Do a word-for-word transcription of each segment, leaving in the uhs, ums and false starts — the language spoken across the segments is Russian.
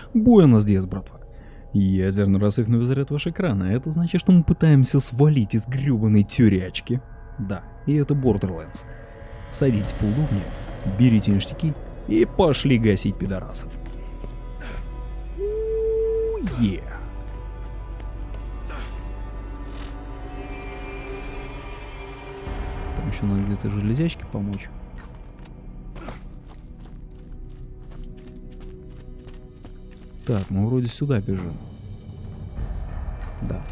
Буэнос диас, братва. Ядерный рассыпной заряд ваш экрана. Это значит, что мы пытаемся свалить из грёбаной тюрячки. Да, и это Borderlands. Садитесь поудобнее, берите ништяки и пошли гасить пидорасов. Е. Там еще надо где-то железячке помочь. Так, мы вроде сюда бежим. Да.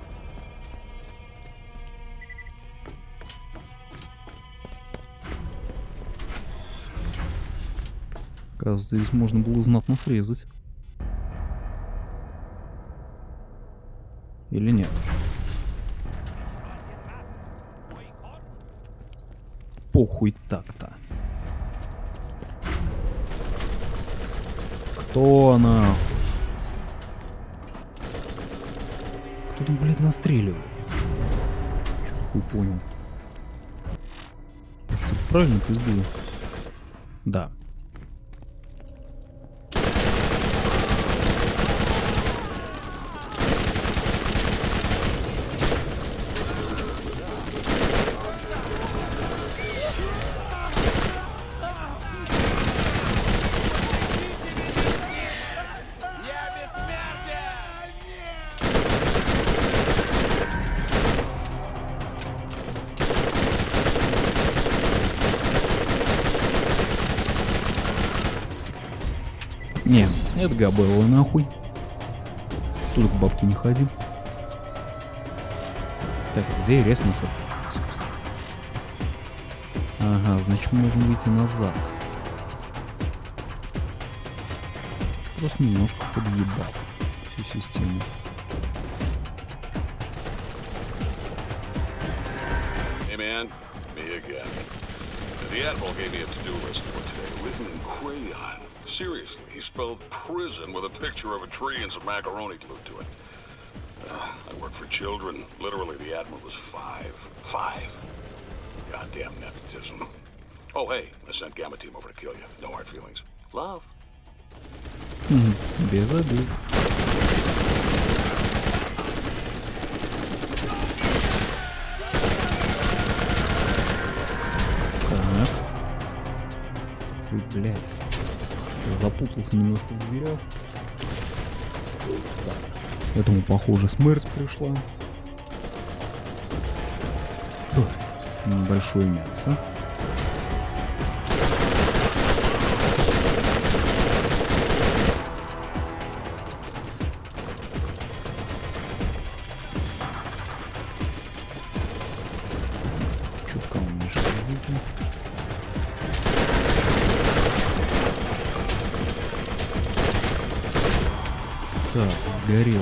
Кажется, здесь можно было знатно срезать. Или нет? Похуй так-то. Кто она? Кто там, блядь, настреливает? Что хуй понял? Тут правильно пиздую? Да. Не, это Габелла нахуй. Тут к бабке не ходи. Так, где реснулся? Ага, значит можно выйти назад. Просто немножко подъебал всю систему. Hey man, me again. The Admiral gave me a to-do list for today, written in crayon. Seriously, he spelled prison with a picture of a tree and some macaroni glued to it. Uh, I work for children. Literally, the Admiral was five. Five. Goddamn nepotism. Oh, hey, I sent Gamma Team over to kill you. No hard feelings. Love. Без обид. Так. Ой, блядь. Запутался немножко в дверях. Да. Этому, похоже, смерть пришла. Большое мясо. Чутка он мешает. Так, сгорел.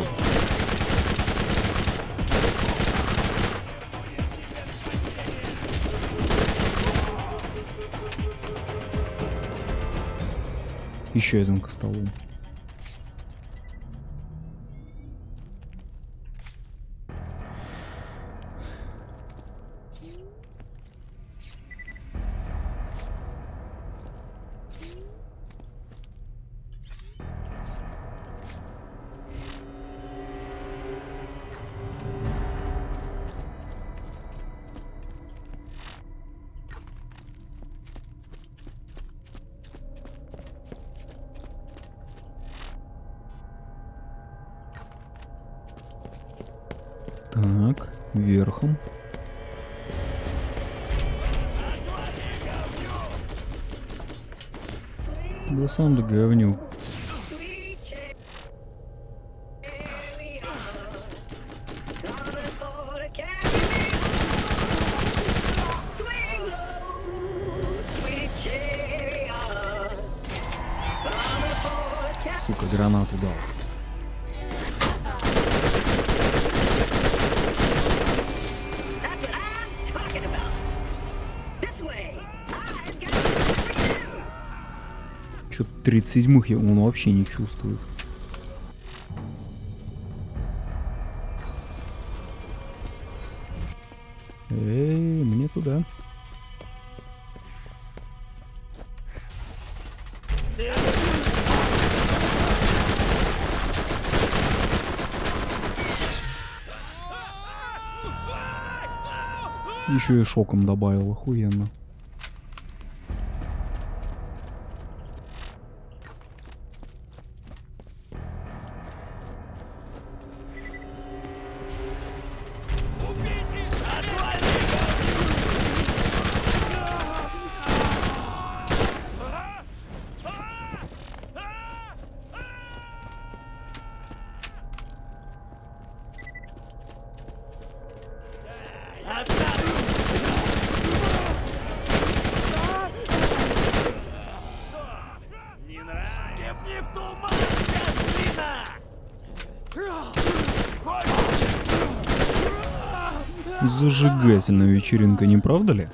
Еще один костолом. Так, верхом. Да сам да говнюк. Сука, гранату дал. Что-то тридцать седьмых он вообще не чувствует. Эй, мне туда. Еще и шоком добавил, охуенно. Зажигательная вечеринка, не правда ли?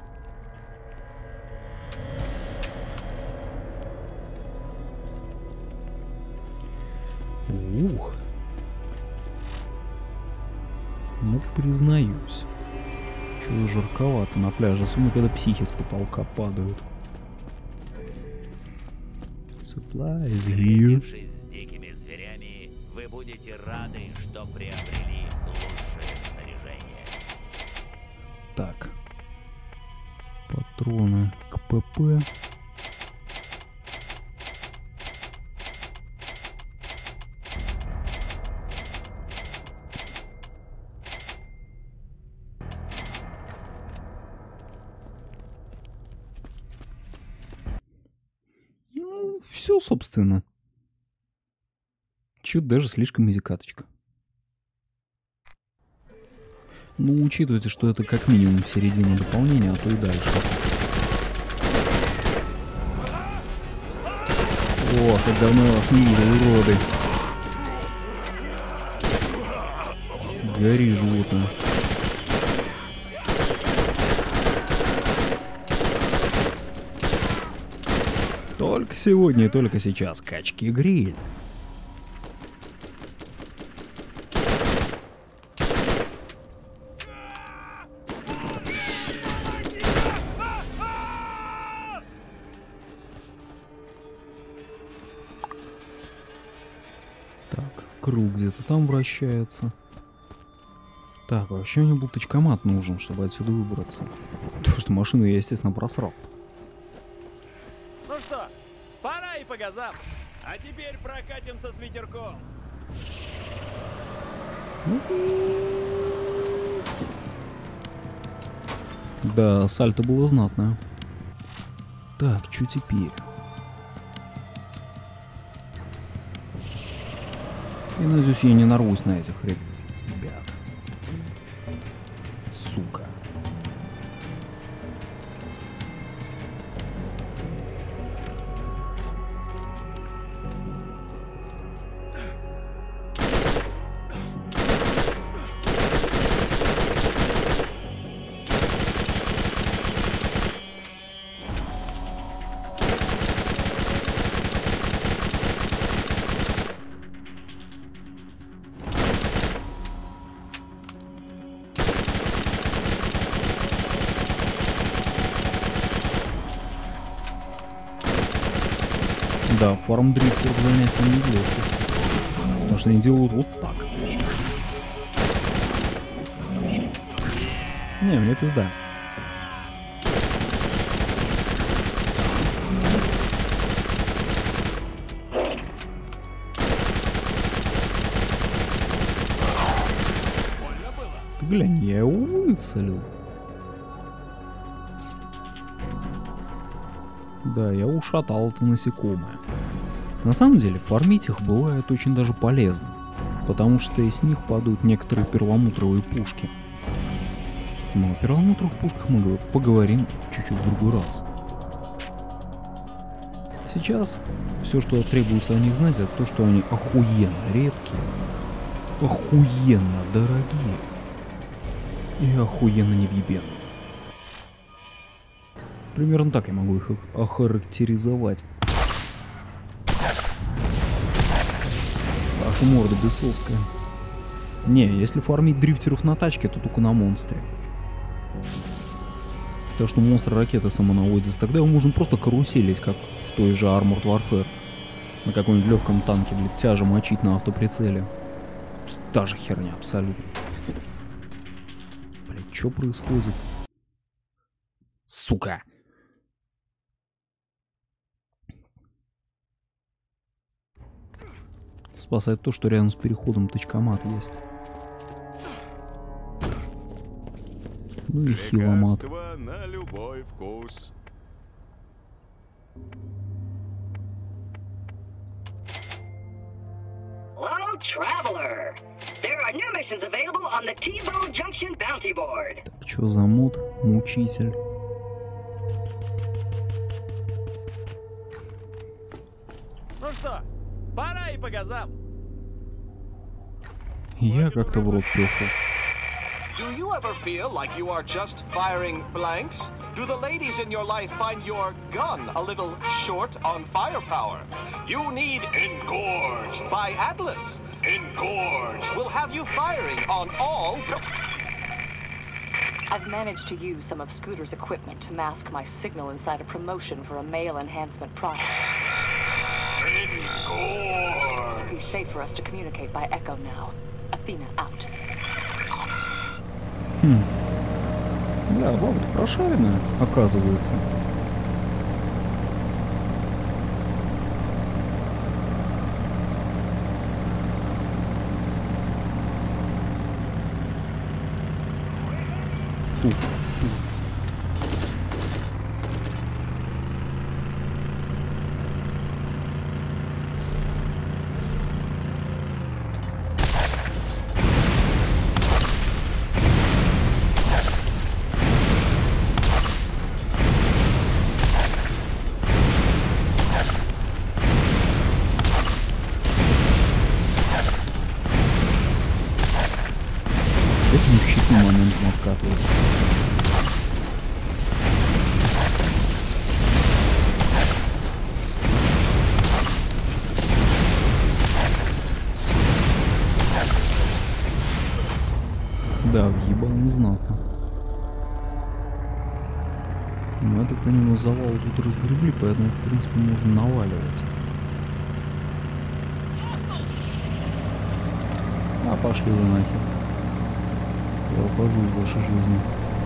Ух. Ну, признаюсь. Чего жарковато на пляже, особенно когда психи с потолка падают. Supplies here. С дикими зверями, вы будете рады, что приобрели лучшее снаряжение. Так. Патроны к ПП. Ну, все, собственно. Чуть даже слишком изикаточка. Ну, учитывайте, что это как минимум середина дополнения, а то и дальше. О, как давно я вас не видел, уроды. Гори, животное. Только сегодня и только сейчас качки-гриль. Круг где-то там вращается. Так, вообще мне был тачкомат нужен, чтобы отсюда выбраться. Потому что машину я, естественно, просрал. Ну что, пора и по газам. А теперь прокатимся с ветерком. Да, сальто было знатное. Так, что теперь? И надеюсь, я не нарвусь на этих ребят. Сука. Да, фармдрифтер занятия не делают. Потому что они делают вот так. Не, мне пизда. Ты глянь, я его выцелил. Да, я ушатал это насекомое. На самом деле, фармить их бывает очень даже полезно, потому что из них падают некоторые перламутровые пушки. Но о перламутровых пушках мы поговорим чуть-чуть в другой раз. Сейчас все, что требуется о них знать, это то, что они охуенно редкие, охуенно дорогие и охуенно невъебенные. Примерно так я могу их охарактеризовать. Ваша морда бесовская. Не, если фармить дрифтеров на тачке, то только на монстре. Потому что монстр ракеты самонаводится, тогда его можно просто каруселить, как в той же Armored Warfare. На каком-нибудь легком танке, блядь, тяжа мочить на автоприцеле. Та же херня, абсолютно. Блядь, Что происходит? Сука! Спасает то, что рядом с переходом тычкомат есть. Ну и хиломат. На любой вкус. Hello, traveler. There are new missions available on the T-Bone Junction bounty board. Так, чё за мод? Мучитель. Ну что, пора и по газам. Я как-то в рот пёхал. Do you ever feel like you are just firing blanks? Do the ladies in your life find your gun a little short on firepower? You need Engorge by Atlas. Engorge will have you firing on all... I've managed to use some of Scooter's equipment to mask my signal inside a promotion for a male enhancement product. Engorge! It'll be safe for us to communicate by Echo now. Athena out. Хм. Да, баба-то прошаренная, оказывается. Фу. Этим щитным моментом откатывается. Да, въебал незнатно. Ну, я так понимаю, завал тут разгребли, поэтому, в принципе, можно наваливать. А, пошли вы нахер. Я ухожу из вашей жизни.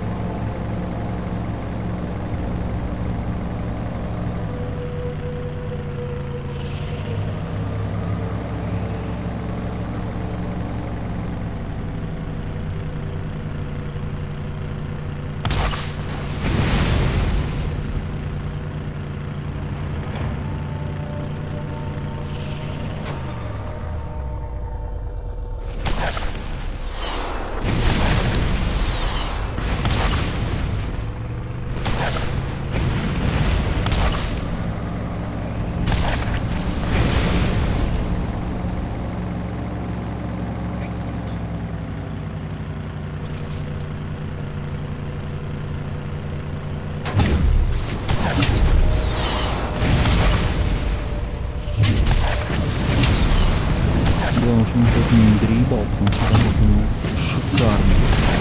Главное, что он хоть не переебал, потому что там у него шикарно.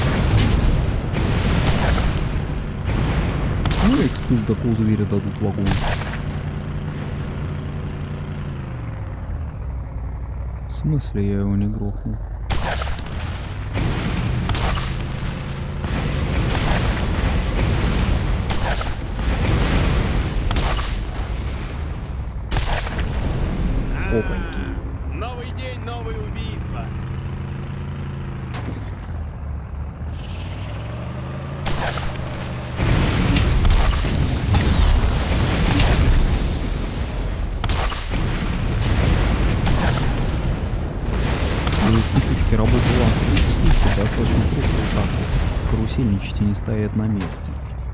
Ну, экспы с такого зверя дадут вагон. В смысле я его не грохнул? Опаньки. Новый день, новые убийства. Из специфики работы ланской частички достаточно просто вот так вот карусельничать и не стоять на месте.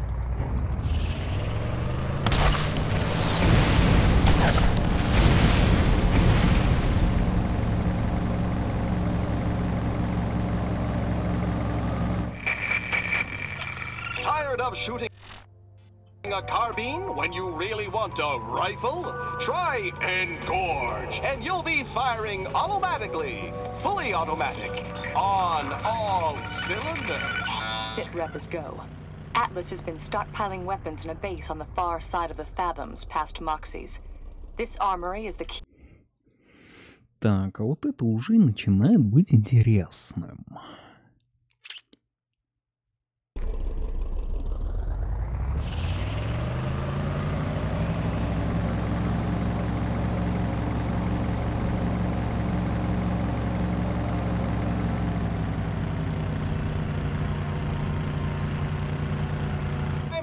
Tired of shooting a carbine when you really want a rifle? Try Engorge, and you'll be firing automatically, fully automatic, on all cylinders. Sit rep is go. Atlas has been stockpiling weapons in a base on the far side of the Fathoms past Moxie's. This armory is the key. Так, а вот это уже начинает быть интересным.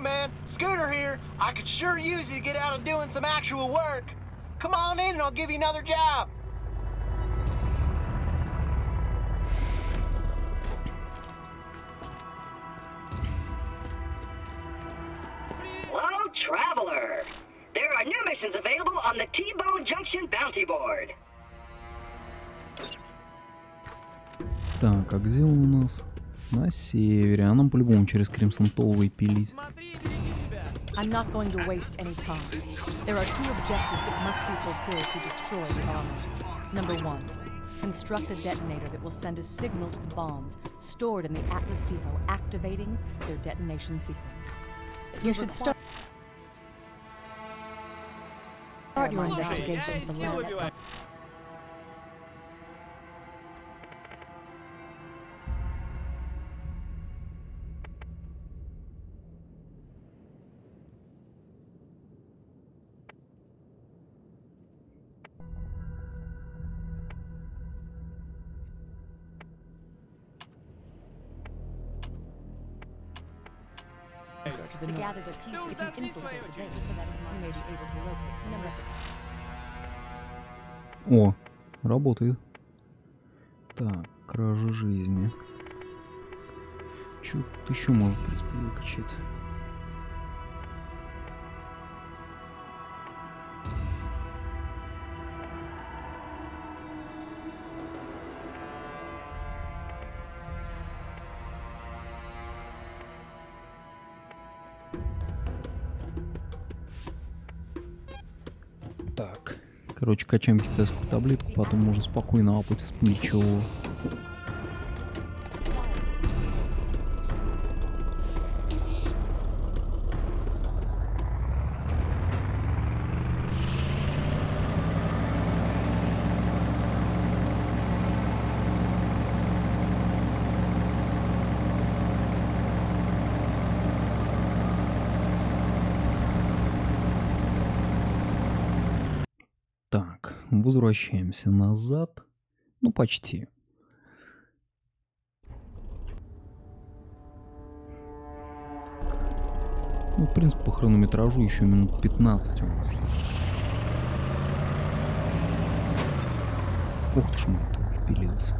man. Scooter here. I could sure use you to get out and doing some actual work. Come on in and I'll give you another job. Hello, Traveler. There are new missions available on the T-Bone Junction Bounty Board. Так, а где он у нас? На севере. А нам по-любому через Кримсон Толлвей пилить. I'm not going to waste any time. There are two objectives that must be fulfilled to destroy the armor. Number one, construct a detonator that will send a signal to the bombs stored in the Atlas Depot, activating their detonation sequence. You should start, start your investigation of the lab. To gather the piece if you infiltrate the base, you may be able to locate the number. О, работает. Так, кража жизни. Чё тут еще может, в принципе, выкачать? Так, короче, качаем китайскую таблетку, потом можно спокойно апать вспыльчивого. Так, возвращаемся назад. Ну, почти. Ну, в принципе, по хронометражу еще минут пятнадцать у нас есть. Ух ты ж, мой, впилился.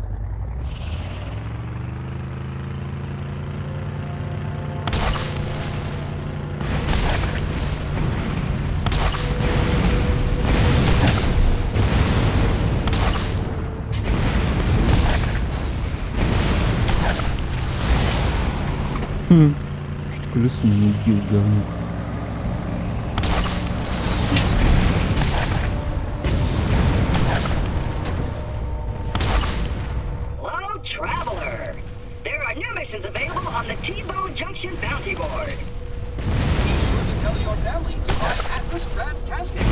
Чуть колесо не убил, говнюк. Hello, Traveler. There are new missions available on the T-Bone Junction Bounty Board. Be sure to tell your family to buy Atlas brand casket.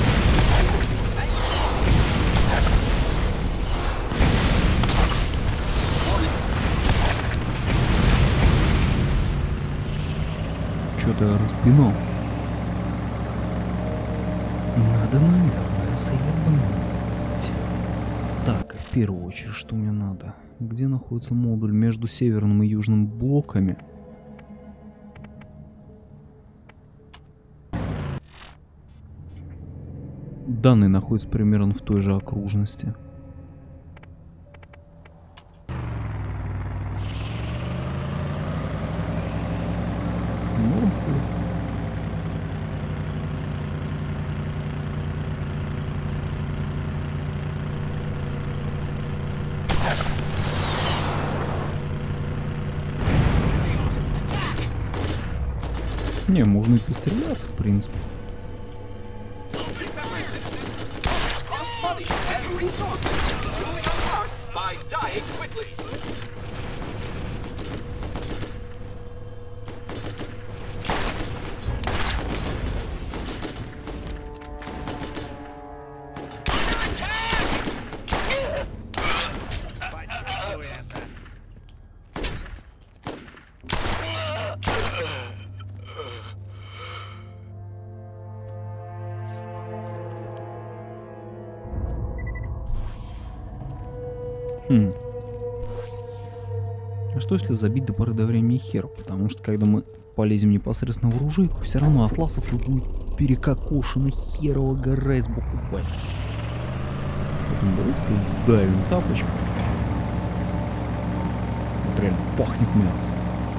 Что-то распинал. Надо, наверное, заебнуть. Так, в первую очередь, что мне надо? Где находится модуль между северным и южным блоками? Данные находятся примерно в той же окружности. Не, можно и постреляться, в принципе. Хм. А что если забить до поры до времени хер? Потому что когда мы полезем непосредственно в оружейку, все равно атласовцы будут перекокошены херово гора из боку пальца. Поэтому давайте-ка давим тапочку. Вот реально пахнет мясом.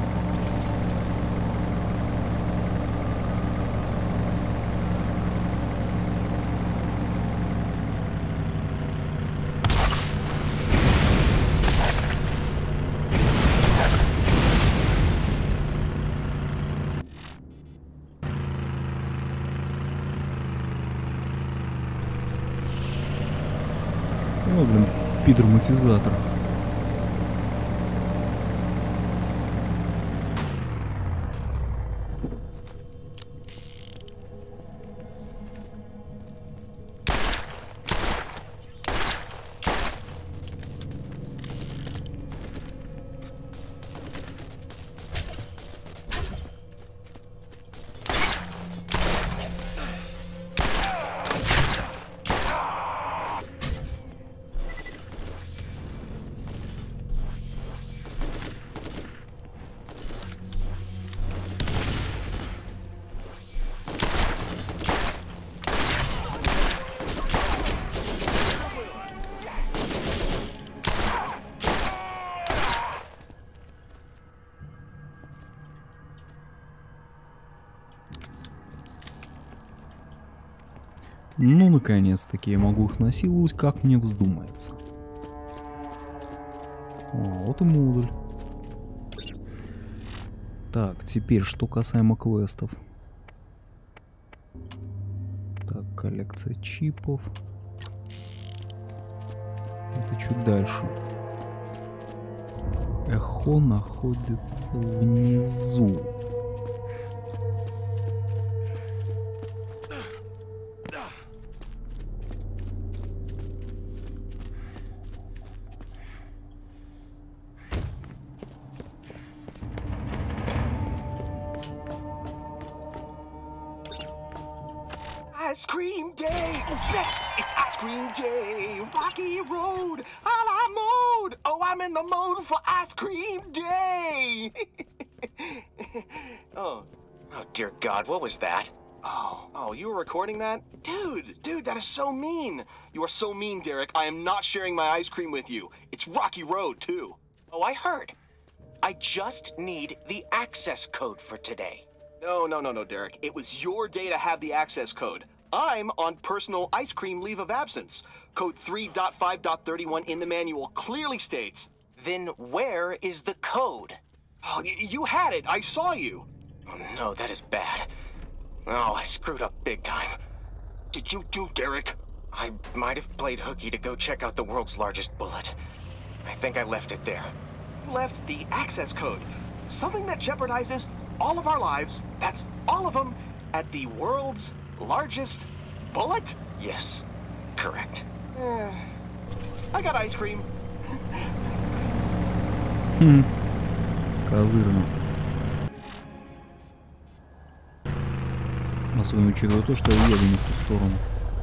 Ну, блин, пидроматизатор. Ну, наконец-таки я могу их насиловать, как мне вздумается. О, вот и модуль. Так, теперь, что касаемо квестов. Так, коллекция чипов. Это чуть дальше. Эхо находится внизу. Ice cream day! Oh snap! It's ice cream day! Rocky Road! A la mode! Oh, I'm in the mode for ice cream day! oh. Oh, dear God, what was that? Oh, oh, you were recording that? Dude, dude, that is so mean! You are so mean, Derek. I am not sharing my ice cream with you. It's Rocky Road, too. Oh, I heard. I just need the access code for today. No, no, no, no, Derek. It was your day to have the access code. I'm on personal ice cream leave of absence. Code three point five point thirty-one in the manual clearly states. Then where is the code? Oh, y you had it. I saw you. Oh, no, that is bad. Oh, I screwed up big time. Did you do, Derek? I might have played hooky to go check out the world's largest bullet. I think I left it there. You left the access code. Something that jeopardizes all of our lives. That's all of them at the world's largest bullet? Yes, correct. Eh, I got ice cream. Хм, козырно. Особенно учитывая то, что я еду не в ту сторону.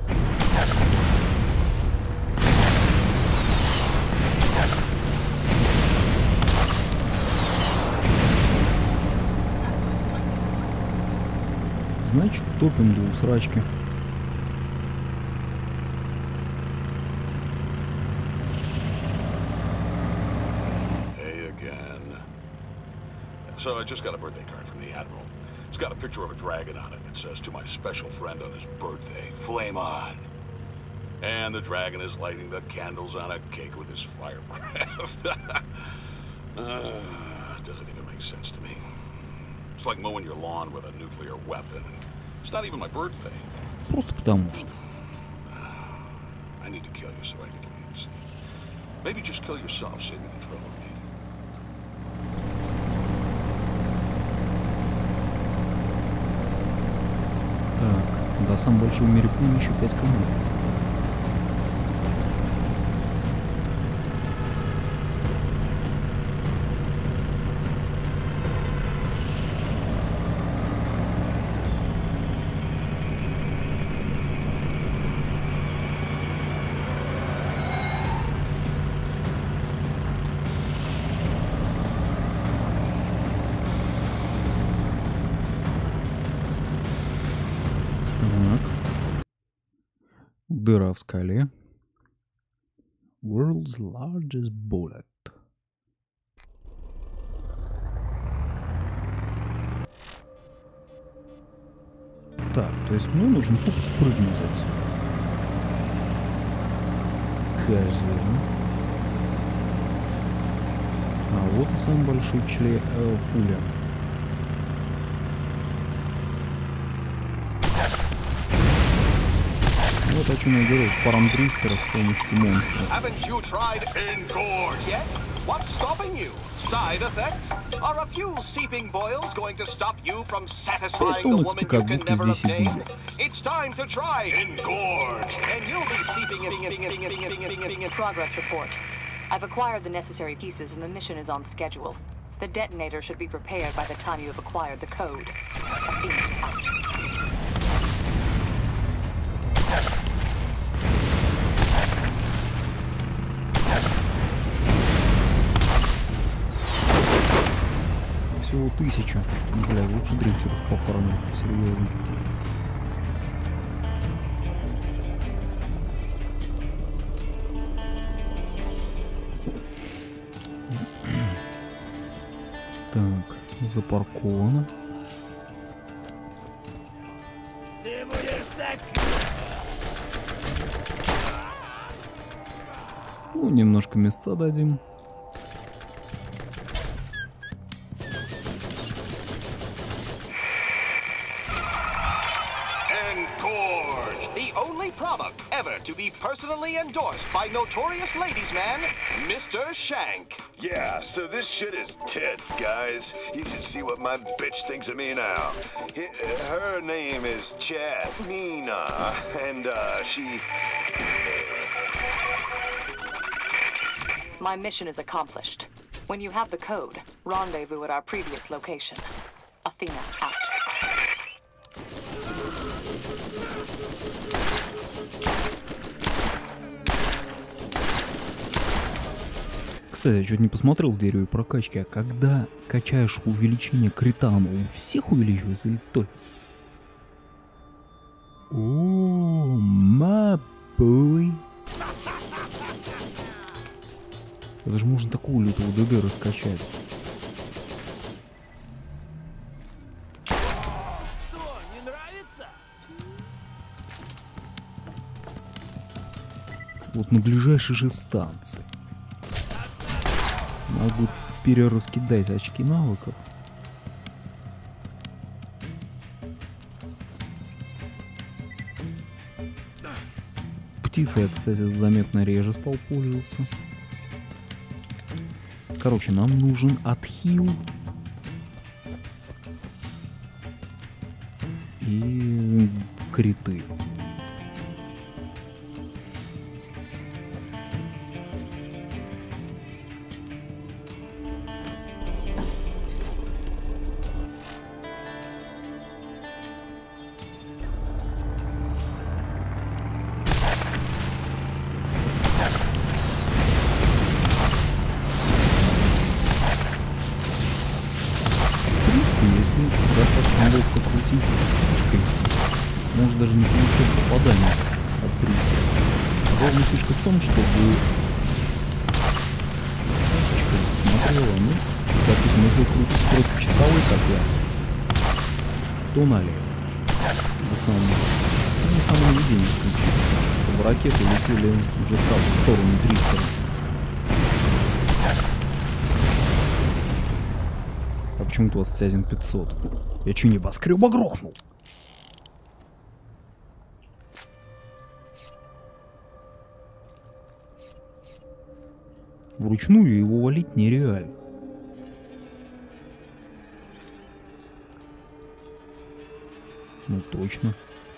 Значит, топим до усрачки. Hey again. So I just got a birthday card from the Admiral. It's got a picture of a dragon on it. It says, "To my special friend on his birthday, flame on." And the dragon is lighting the candles on a cake with his fire breath. uh, it doesn't even make sense to me. It's like mowing your lawn with a nuclear weapon. It's not even my birthday. Просто потому что. I need to kill you so I can leave. Maybe just kill yourself, save me the trouble. Так, до самого большого в мире пули еще пять команд. Дыра в скале. World's largest bullet. Так, то есть мне нужно тут спрыгнуть отсюда. Кажется. А вот и самый большой член э, пуля. Вот о чем я говорил, фармдрифтера с помощью монстра. Haven't you tried Engorge yet? What's stopping you? Side effects? Are a few seeping boils going to stop you from satisfying the woman you can never obtain? It's time to try Engorge, and you'll be seeping in. Progress report. I've acquired the necessary pieces and the mission is on schedule. The detonator should be prepared by the time you have acquired the code. Athena out. Всего тысяча. Бля, лучше дрифтеров пофармить, серьезно. Так, запарковано. Ты будешь так... Ну, немножко места дадим. Product ever to be personally endorsed by notorious ladies man, Mister Shank. Yeah, so this shit is tits, guys. You should see what my bitch thinks of me now. H her name is Chad Nina, and uh, she... My mission is accomplished. When you have the code, rendezvous at our previous location. Athena out. Кстати, я чуть не посмотрел в дереве прокачки, а когда качаешь увеличение критана, у всех увеличивается или только? О, мабой. Это же можно такую лютого ДД раскачать. Что, не нравится? Вот на ближайшей же станции. Могу перераскидать очки навыков. Птицей я, кстати, заметно реже стал пользоваться. Короче, нам нужен отхил. И криты. Достаточно ловко крутить фишкой. Может даже не получать попадания от птицы. Главная фишка в том, чтобы фишечка смотрела, ну, допустим, если крутить против часовой, как я, то налево. В основном. Ну, и само наведение включить, чтобы ракеты летели уже сразу в сторону дрифтера. А почему-то у вас Цязин пятьсот. Я чё, небоскрёба грохнул? Вручную его валить нереально. Ну точно.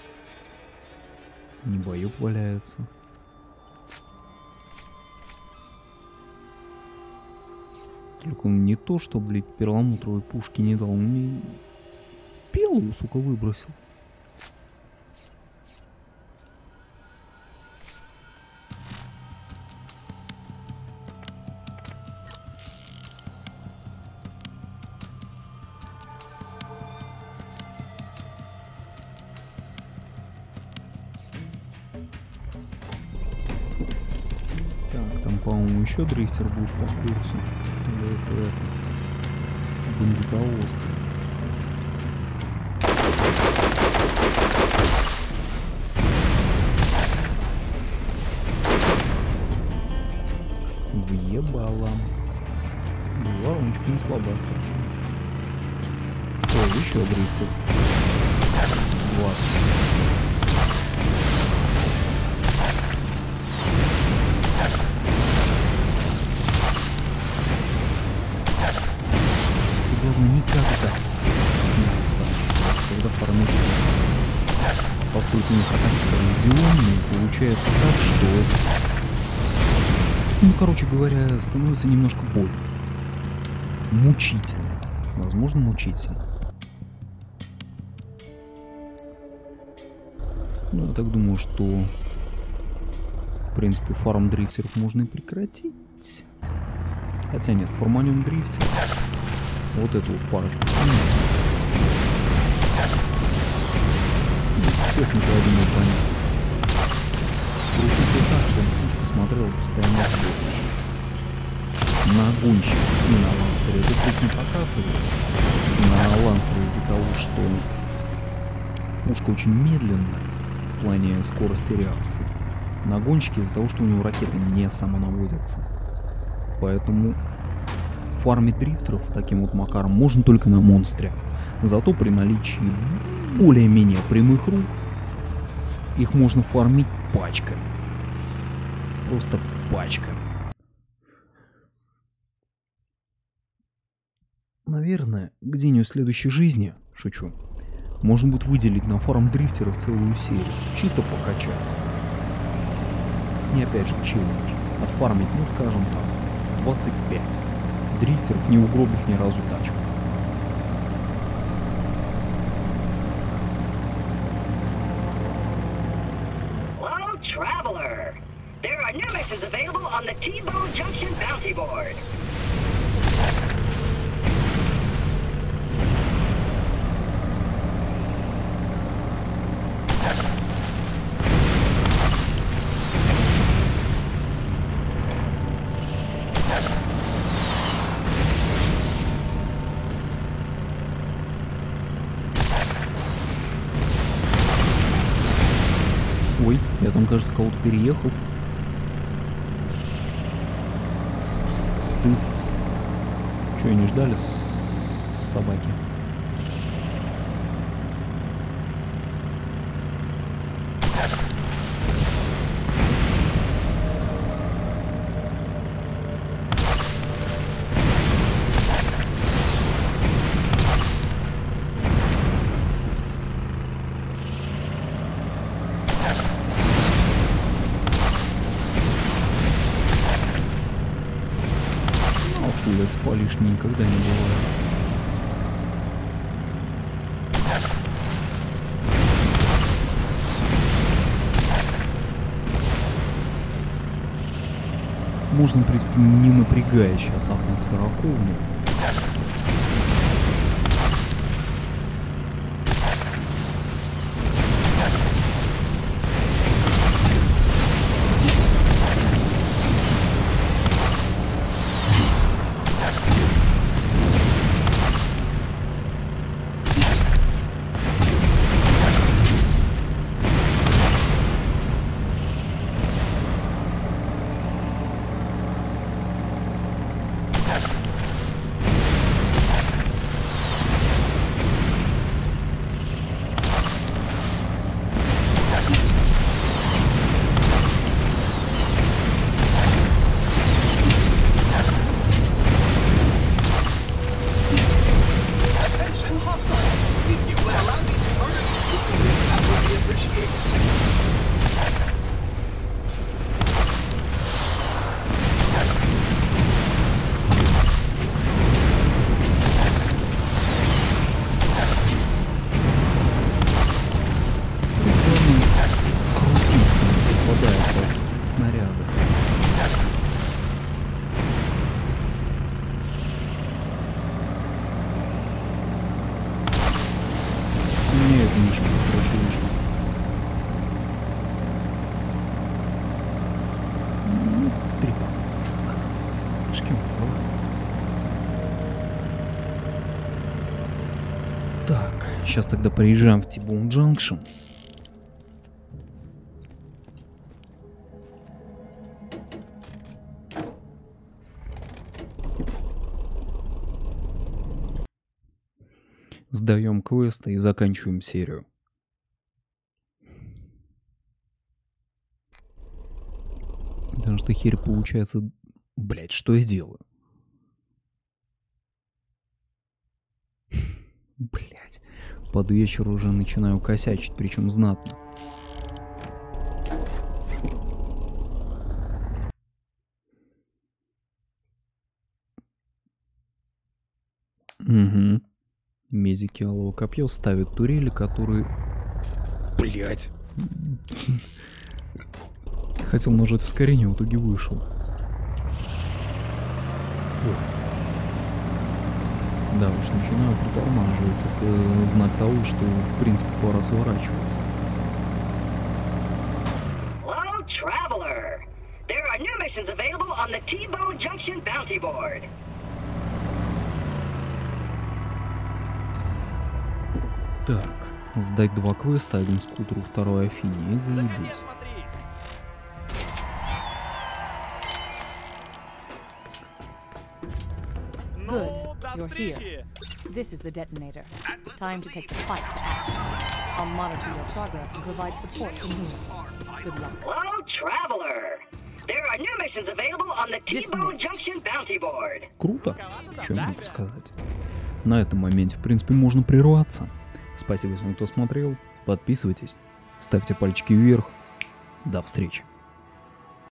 Небоёб валяется. Только он не то, что, блядь, перламутровой пушки не дал, он мне белую, сука, выбросил. Так, там, по-моему, еще дрифтер будет по курсу. Или это, это бандитовозка. Въебало. Вороночка не слабая, кстати. О, еще дрифтер. двадцать. Главное, никогда не останется, когда фармит. Поскольку у них атаки коррозионные, получается так, что... Ну, короче говоря, становится немножко больно. Мучительно. Возможно, мучительно. Ну, я так думаю, что... В принципе, фарм дрифтеров можно и прекратить. Хотя нет, форманем дрифтер. Вот эту вот парочку. Техника, я думаю, понятна. Крутите так, чтобы пушка смотрела постоянно сбоку. На гонщик и на лансере этот путь не покапывает. На лансере из-за того, что пушка очень медленная в плане скорости реакции. На гонщике из-за того, что у него ракеты не самонаводятся. Поэтому фармить дрифтеров таким вот макаром можно только на монстре. Зато при наличии более-менее прямых рук их можно фармить пачками. Просто пачками. Наверное, к дню следующей жизни, шучу, можно будет выделить на фарм дрифтеров целую серию. Чисто покачаться. И опять же челлендж. Отфармить, ну скажем так, двадцать пять. Дрифтеров, не угробив ни разу тачку. Hello, traveler. There are new missions available on the T-Bone Junction bounty board. Ой, я там, кажется, кого-то переехал. Тыц. Чё, и не ждали с собаки? Лишней никогда не бывает. Можно, в принципе, не напрягая сейчас ахнуть сороковню. Сейчас тогда приезжаем в T-Bone Junction. Сдаем квесты и заканчиваем серию. Потому что херь получается... Блять, что я делаю? Блять. Под вечер уже начинаю косячить, причем знатно. Угу. Медики Алого Копья ставят турели, которые... Блять. Хотел нажать ускорение, в итоге вышел. О. Да уж, начинаю притормаживать. Это знак того, что в принципе пора сворачиваться. Hello, traveler. There are new missions available on the T-Bone Junction bounty board. Так, сдать два квеста, один скутеру, второй Афине, и заебись. Good, you're here. This is the detonator. Time to take the fight to Atlas. I'll monitor your progress and provide support from here. Good luck. Hello, traveler. There are new missions available on the T-Bone Junction bounty board. Круто, что я могу сказать. На этом моменте, в принципе, можно прерваться. Спасибо всем, кто смотрел. Подписывайтесь, ставьте пальчики вверх. До встречи.